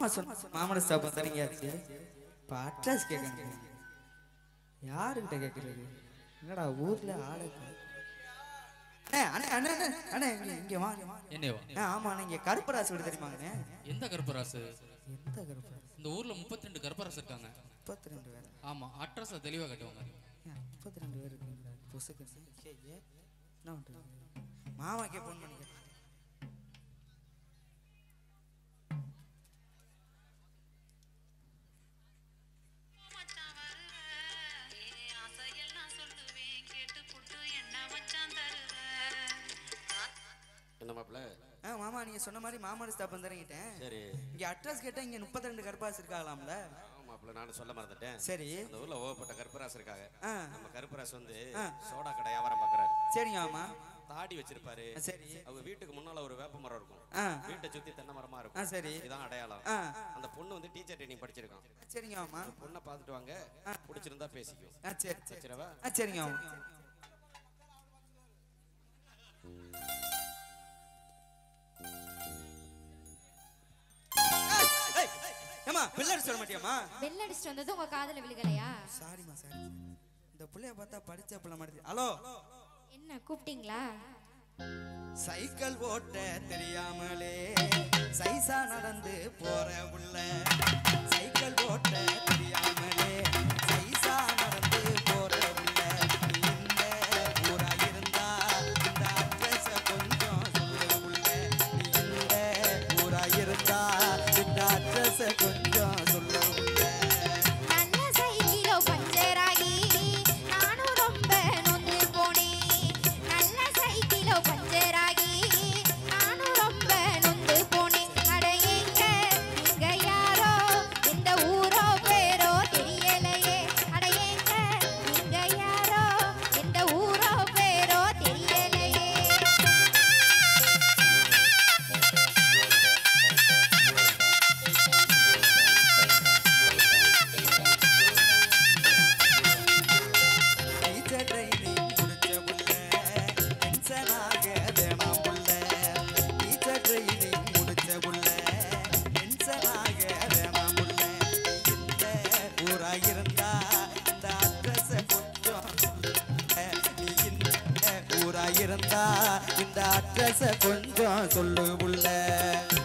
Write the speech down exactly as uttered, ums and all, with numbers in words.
சொன்ன மாமன ஸ்டாப் தரீங்கயாச்சு. இப்போ அட்ரஸ் கேட்குறேன். யாருக்கிட்ட கேட்குறது? என்னடா ஊர்ல ஆளு அண்ணே அண்ணே அண்ணே அண்ணே இங்க இங்க வா. என்னவா? ஆமா அண்ணே, இங்க கருப்பராசு வீடு தெரியுமாங்கண்ணே? எந்த கருப்பராசு? எந்த கருப்பராசு? இந்த ஊர்ல முப்பத்தி ரெண்டு கருப்பராசு இருக்காங்க. முப்பத்தி ரெண்டு பேர்? ஆமா, அட்ரஸ் தெளிவா கட்டுவாங்க. முப்பத்தி ரெண்டு பேர் இருக்குங்களா? பொசுக்கு என்ன பண்ணுறது? மாமாக்கே ஃபோன் பண்ணி கேட்டேன். ஆ மாமா, நீங்க சொன்ன மாதிரி மாமன ஸ்டாப் வந்துறீங்கிட்டேன். சரி, இங்க அட்ரஸ் கேட்டா இங்க முப்பத்தி ரெண்டு கருப்பராசு இருக்காங்களாம்ல? ஆமாப்ல, நானும் சொல்ல மறந்துட்டேன். சரி, அந்த ஊர்ல ஓவப்பட்ட கருப்பராசு இருக்காங்க. நம்ம கருப்பராசு வந்து ஆ. சோடா கடை வியாபாரம் பார்க்கறாரு. சரிங்க மாமா. தாடி வச்சிருப்பாரு. சரி, அவங்க வீட்டுக்கு முன்னால ஒரு வேப்ப மரம் இருக்கும். வீட்டை சுத்தி தென்னை மரமா இருக்கும். சரி, இதான் அடையாளம். அந்த பொண்ணு வந்து டீச்சர் ட்ரைனிங் படிச்சிருக்கான். சரிங்க மாமா. பொண்ணை பார்த்துட்டு வாங்க, பிடிச்சிருந்தா பேசிக்கும். சரி சரிவா? சரிங்க மாமா. ஏமா பெல் அடிச்சு வர மாட்டியாமா? பெல் அடிச்சு வந்தது உங்க காதுல விழுகலையா? சாரிமா சாரி. இந்த புள்ளைய பார்த்தா படிச்ச புள்ள மாதிரி. ஹலோ, என்ன கூப்பிட்டீங்களா? சைக்கிள் ஓட்ட தெரியாமலே சைசா நடந்து போற உள்ள. சைக்கிள் ஓட்ட தெரியாமலே சைசா நடந்து போற உள்ள. இந்த ஊரா இருந்தா இந்த அட்ரஸ கொஞ்சம் சொல்ல உள்ள. இந்த ஊரா இருந்தா இந்த அட்ரஸ கொஞ்சம் சொல்ல உள்ள. நல்ல சைக்கிளோ பஞ்சராகி நானும் ரொம்ப நொந்து போனேன். நல்ல சைக்கிளோ பஞ்சராகி நானும் ரொம்ப நொந்து போனேன். அட எங்க இங்க யாரோ இந்த ஊரோ பேரோ தெரியலையே. அட எங்க இங்க யாரோ இந்த ஊரோ பேரோ தெரியலையே. டீச்சர் ட்ரைனிங் முடிச்ச புள்ள டென்ஷனாக வேணாம் புள்ள. டீச்சர் ட்ரைனிங் முடிச்ச புள்ள டென்ஷனாக வேணாம் புள்ள. இந்த ஊரா இருந்தா இந்த அட்ரஸ கொஞ்சம் சொல்லுங்க. நீ இந்த ஊரா இருந்தா இந்த அட்ரஸ கொஞ்சம் சொல்லு புள்ள.